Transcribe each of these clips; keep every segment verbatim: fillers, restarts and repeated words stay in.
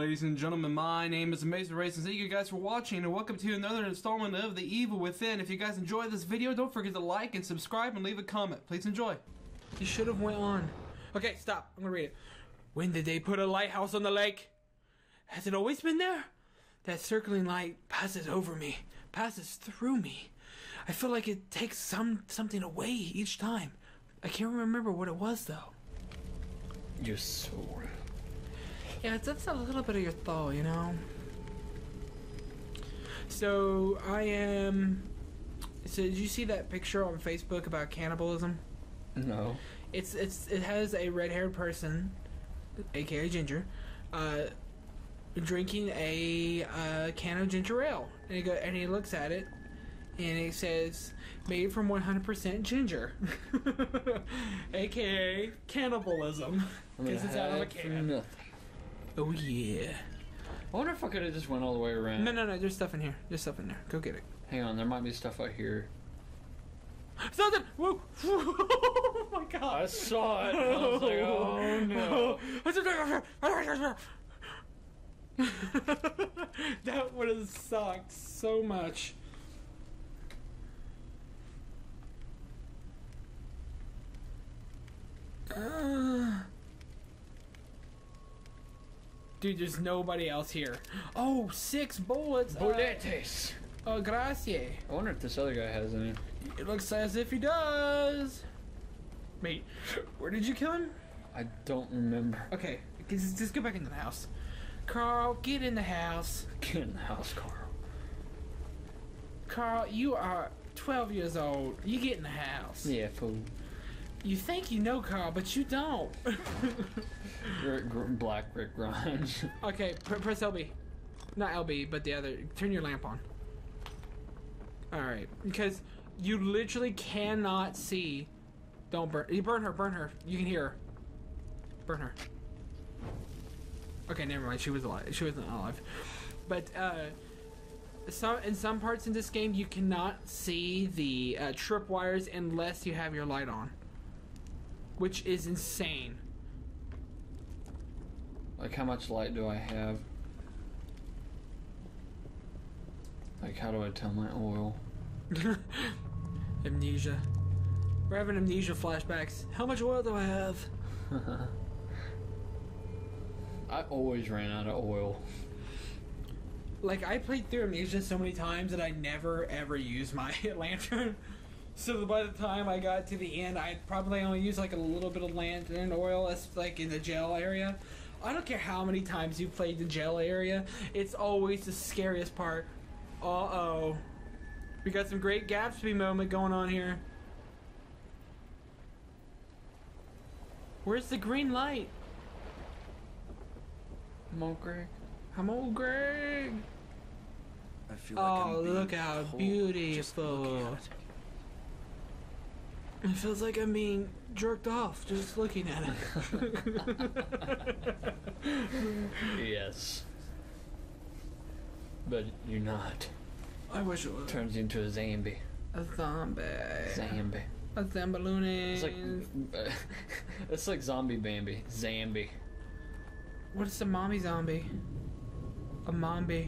ladies and gentlemen, my name is Amazing Racing. Thank you guys for watching, and welcome to another installment of The Evil Within. If you guys enjoyed this video, don't forget to like and subscribe and leave a comment. Please enjoy. You should have went on. Okay, stop. I'm gonna read it. When did they put a lighthouse on the lake? Has it always been there? That circling light passes over me, passes through me. I feel like it takes some something away each time. I can't remember what it was though. Your soul. Yeah, that's a little bit of your thought, you know. So I am. So did you see that picture on Facebook about cannibalism? No. It's it's it has a red-haired person, aka Ginger, uh, drinking a uh, can of ginger ale, and he go and he looks at it, and it says made from one hundred percent ginger, aka cannibalism, because it's out of a can. Nothing. Oh yeah. I wonder if I could have just went all the way around. No, no, no. There's stuff in here. There's stuff in there. Go get it. Hang on, there might be stuff out here. Something! Whoa! Oh my god! I saw it. I was like, oh no. That would have sucked so much. Uh, dude, there's nobody else here. Oh, six bullets. Bullets. Oh, uh, gracias. I wonder if this other guy has any. It looks as if he does. Wait, where did you kill him? I don't remember. Okay, just, just go back into the house. Carl, get in the house. Get in the house, Carl. Carl, you are twelve years old. You get in the house. Yeah, fool. You think you know Carl, but you don't. Rick, Black Rick Grimes. Okay, pr press L B. Not L B, but the other. Turn your lamp on. Alright, because you literally cannot see. Don't burn. You burn her, burn her. You can hear her. Burn her. Okay, never mind. She was alive. She wasn't alive. But, uh, some, in some parts in this game, you cannot see the uh, tripwires unless you have your light on. Which is insane. Like, how much light do I have? Like, how do I tell my oil? Amnesia. We're having amnesia flashbacks. How much oil do I have? I always ran out of oil. Like, I played through Amnesia so many times that I never ever used my lantern. So by the time I got to the end, I'd probably only use like a little bit of lantern oil, as like in the jail area. I don't care how many times you played the jail area, it's always the scariest part. Uh-oh. We got some great Gatsby moment going on here. Where's the green light? Come on, Greg. I'm old Greg. I feel like Oh, I'm being look how pulled beautiful. just looking at it. It feels like I'm being jerked off just looking at it. Yes. But you're not. I wish it was. Turns you into a zombie. A zombie. Zombie. A zambaloonie. It's like uh, it's like Zombie Bambi. Zambi. What's a mommy zombie? A mombi.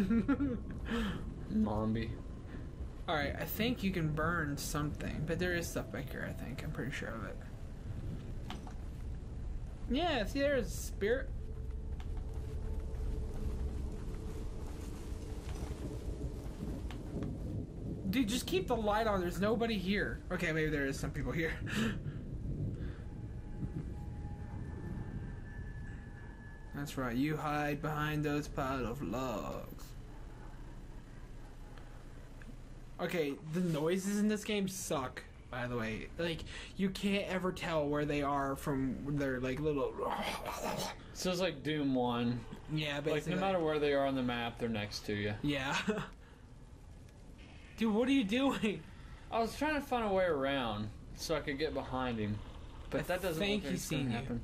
Mombi. Alright, I think you can burn something, but there is stuff back here, I think. I'm pretty sure of it. Yeah, see, there's a spirit. Dude, just keep the light on. There's nobody here. Okay, maybe there is some people here. That's right. You hide behind those pile of logs. Okay, the noises in this game suck, by the way. Like, you can't ever tell where they are from their, like, little... So it's like Doom one. Yeah, basically. Like, no matter where they are on the map, they're next to you. Yeah. Dude, what are you doing? I was trying to find a way around so I could get behind him. But I that doesn't think look like he's it's gonna seen you. happen.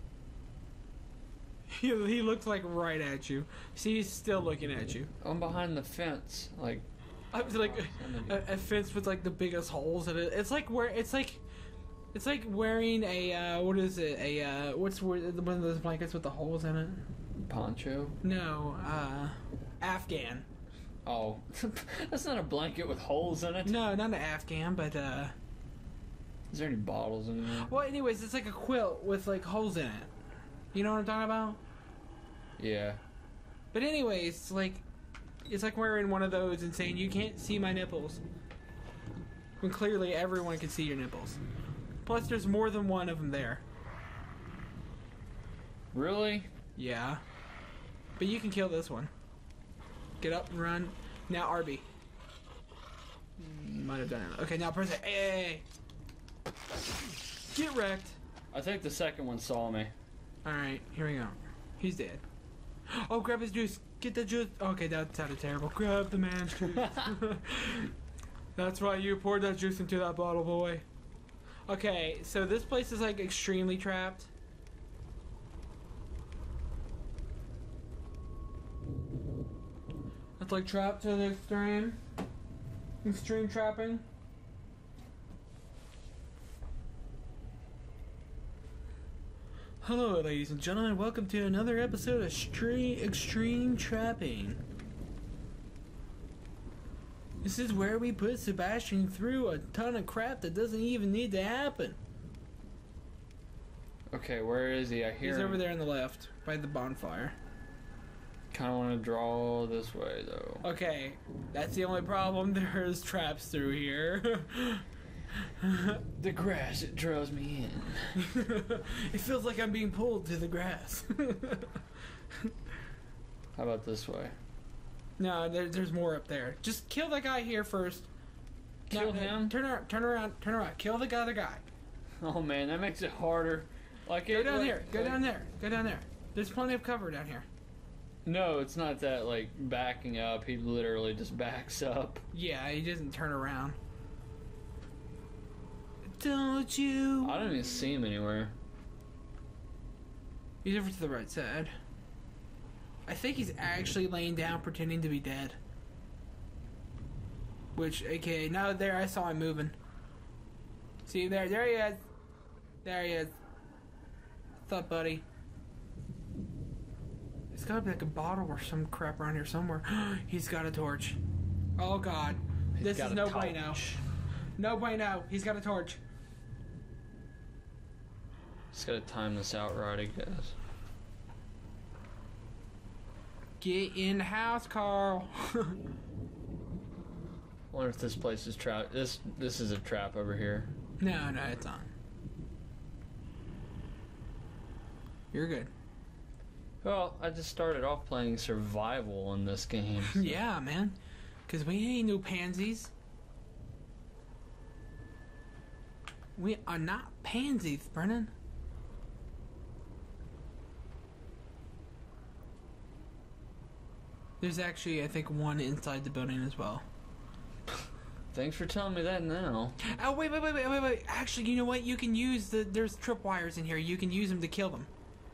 He, he looks like right at you. See, he's still looking at you. I'm behind the fence. Like... I was like a, a fence with like the biggest holes in it. It's like where it's like It's like wearing a, uh, what is it? A, uh, what's one of those blankets with the holes in it? Poncho? No, uh, Afghan. Oh, that's not a blanket with holes in it. No, not an Afghan, but, uh... Is there any bottles in there? Well, anyways, it's like a quilt with, like, holes in it. You know what I'm talking about? Yeah. But anyways, it's like, it's like wearing one of those and saying, you can't see my nipples. When clearly everyone can see your nipples. Plus, there's more than one of them there. Really? Yeah. But you can kill this one. Get up and run. Now, Arby. Might have done it. Okay, now press it. Hey, hey, hey. Get wrecked. I think the second one saw me. Alright, here we go. He's dead. Oh, grab his juice. Get the juice. Okay, that sounded terrible. Grab the man's juice. That's why you poured that juice into that bottle, boy. Okay, so this place is like extremely trapped. It's like trapped to the extreme. Extreme trapping. Hello, ladies and gentlemen. Welcome to another episode of Extreme, Extreme Trapping. This is where we put Sebastian through a ton of crap that doesn't even need to happen. Okay, where is he? I hear He's him. over there on the left, by the bonfire. Kind of want to draw this way, though. Okay, that's the only problem. There's traps through here. The grass, it draws me in. It feels like I'm being pulled to the grass. How about this way? No, there, there's more up there. Just kill that guy here first. Kill No, him? Turn around, turn around, turn around. Kill the other guy. Oh man, that makes it harder. Like Go it, down like- here. Go like- down there. Go down there. There's plenty of cover down here. No, it's not that like backing up. He literally just backs up. Yeah, he doesn't turn around. Don't you? I don't even see him anywhere. He's over to the right side. I think he's actually laying down pretending to be dead. Which, okay, now there I saw him moving. See, there, there he is. There he is. What's up, buddy? There's gotta be like a bottle or some crap around here somewhere. He's got a torch. Oh god. He's This got is a no torch. bueno. No bueno. He's got a torch. Just gotta time this out right, I guess. Get in the house, Carl. Wonder if this place is trap. This this is a trap over here. No, no, it's on. You're good. Well, I just started off playing survival in this game. so- Yeah, man. Because we ain't no pansies. We are not pansies, Brennan. There's actually, I think, one inside the building as well. Thanks for telling me that now. Oh, wait, wait, wait, wait, wait, wait. Actually, you know what? You can use the... There's tripwires in here. You can use them to kill them.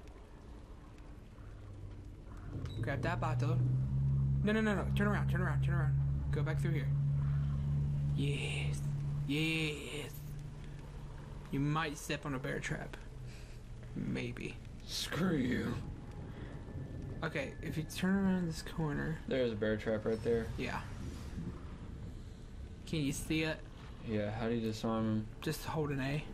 Grab that bottle. No, no, no, no. Turn around, turn around, turn around. Go back through here. Yes. Yes. You might step on a bear trap. Maybe. Screw you. Okay, if you turn around this corner... There's a bear trap right there. Yeah. Can you see it? Yeah, how do you disarm him? Just hold an A.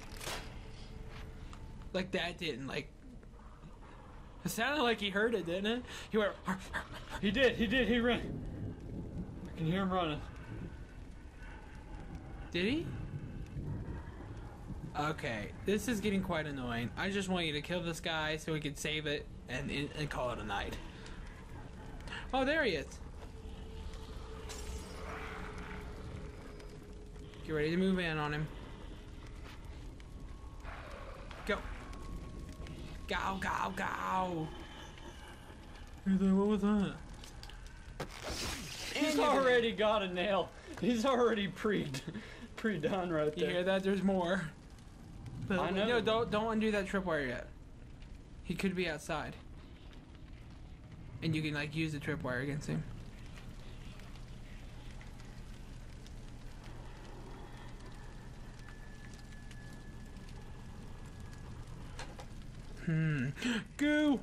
Like that didn't, like... It sounded like he heard it, didn't it? He went... He did, he did, he ran. I can hear him running. Did he? Okay, this is getting quite annoying. I just want you to kill this guy so we can save it and, and call it a night. Oh, there he is. Get ready to move in on him. Go. Go, go, go. What was that? He's already got a nail. He's already pre pre done right You there. hear that? There's more. But I know. No, don't don't undo that tripwire yet. He could be outside, and you can like use the tripwire against him. Hmm. Goo!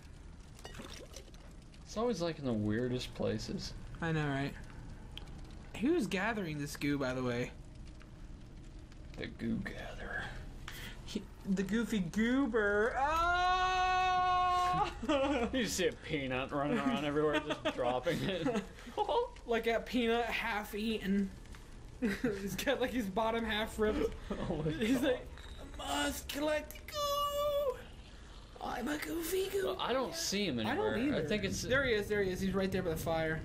It's always like in the weirdest places. I know, right? Who's gathering this goo, by the way? The goo gatherer. He, the goofy goober. Ah! You just see a peanut running around everywhere, just dropping it. Like a peanut half eaten. He's got like his bottom half ripped. Oh my He's God. like, I must collect goo. I'm a goofy goo. Well, I don't see him I anywhere. don't either. I think it's There he is, there he is. He's right there by the fire.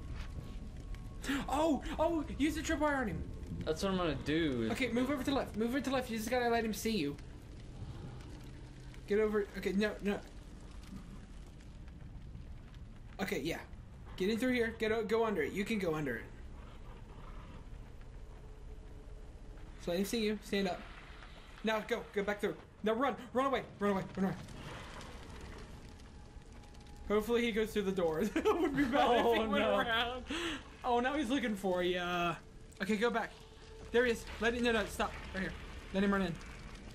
Oh, oh, use the tripwire on him. That's what I'm gonna do. Okay, move over to the left. Move over to the left. You just gotta let him see you. Get over. Okay, no, no. Okay, yeah. Get in through here. Get o- go under it. You can go under it. So let him see you. Stand up. Now go. Go back through. Now run. Run away. Run away. Run away. Hopefully he goes through the door. That would be bad if he Oh, went no. around. Oh, now he's looking for you. Okay, go back. There he is. Let him. No, no, stop. Right here. Let him run in.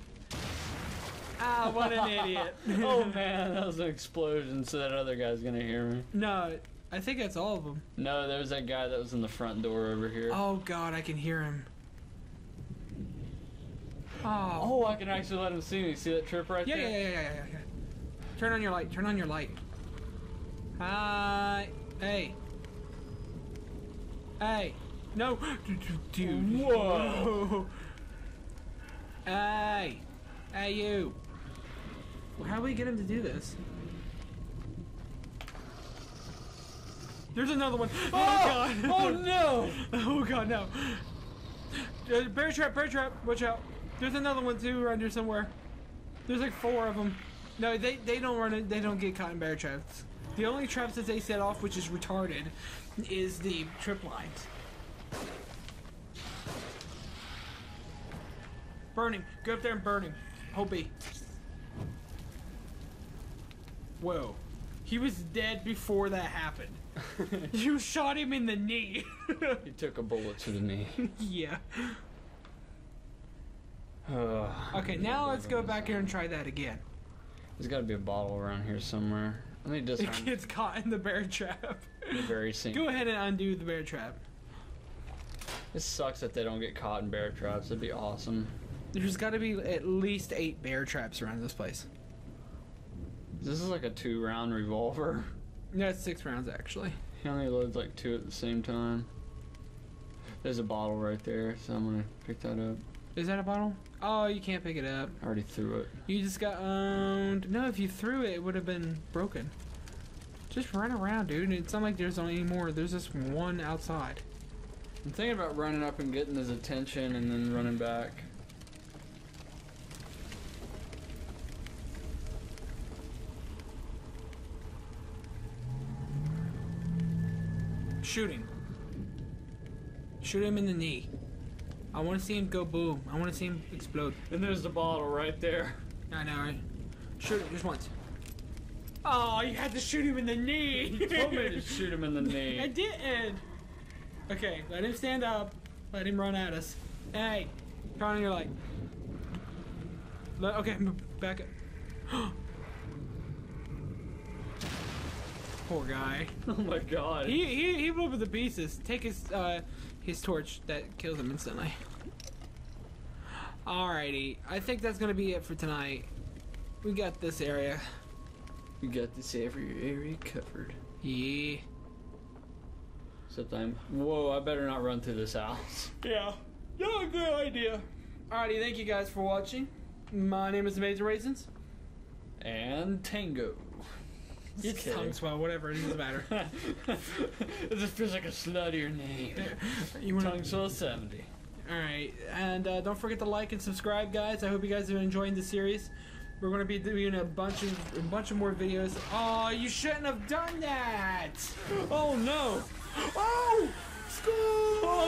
Ah, what an idiot. Oh man, that was an explosion, so that other guy's gonna hear me. No, I think that's all of them. No, there was that guy that was in the front door over here. Oh God, I can hear him. Oh. Oh, I can actually let him see me. See that trip right Yeah, there? yeah, yeah, yeah, yeah, yeah. Turn on your light. Turn on your light. Hi. Hey. Hey. No. Dude. Whoa. Hey. Hey, you. How do we get him to do this? There's another one. Oh, God. Oh no! Oh God, no. Uh, bear trap, bear trap. Watch out. There's another one too around here somewhere. There's like four of them. No, they they don't run it. They don't get caught in bear traps. The only traps that they set off, which is retarded, is the trip lines. Burn him. Go up there and burn him. Hold B. Whoa. He was dead before that happened. You shot him in the knee. He took a bullet to the knee. Yeah. Ugh. Okay, now let's go back here and try that again. There's got to be a bottle around here somewhere. Let me The disarm kid's caught in the bear trap. the very scene. Go ahead and undo the bear trap. It sucks that they don't get caught in bear traps. That'd be awesome. There's got to be at least eight bear traps around this place. This is like a two-round revolver. No, it's six rounds actually. He only loads like two at the same time. There's a bottle right there, so I'm gonna pick that up. Is that a bottle? Oh, you can't pick it up. I already threw it. You just got owned. No, if you threw it, it would have been broken. Just run around, dude. It's not like there's only more. There's just one outside. I'm thinking about running up and getting his attention and then running back. Shoot him. Shoot him in the knee. I want to see him go boom. I want to see him explode. And there's the bottle right there. I know, right? Shoot him just once. Oh, you had to shoot him in the knee. You told me to shoot him in the knee. I didn't. Okay, let him stand up. Let him run at us. Hey, turn on your light. Let, okay, move back up. Poor guy. Oh my god. He he he blew up the pieces. Take his uh his torch that kills him instantly. Alrighty, I think that's gonna be it for tonight. We got this area. You got this every area covered. Yeah. Except I'm. Whoa! I better not run through this house. Yeah. Yeah, good idea. Alrighty, thank you guys for watching. My name is Amazing Raisins. And Tango. Just It's kidding. tongue swell, whatever, it doesn't matter. It just feels like a sluttier name. You wanna- Tongue Swell seventy. Alright, and uh, don't forget to like and subscribe, guys. I hope you guys are enjoying the series. We're going to be doing a bunch of a bunch of more videos. Oh, you shouldn't have done that! Oh no! Oh!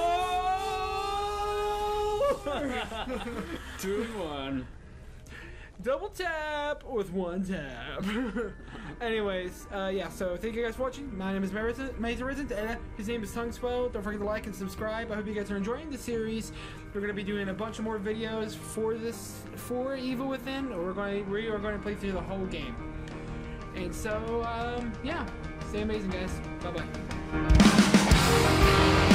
School! Two and one. Double tap with one tap. Anyways, uh, yeah, so thank you guys for watching. My name is Mazer Resident, and his name is Tongue Swell. Don't forget to like and subscribe. I hope you guys are enjoying the series. We're going to be doing a bunch of more videos for this, for Evil Within. We're going to, we are going to play through the whole game. And so, um, yeah, stay amazing, guys. Bye-bye.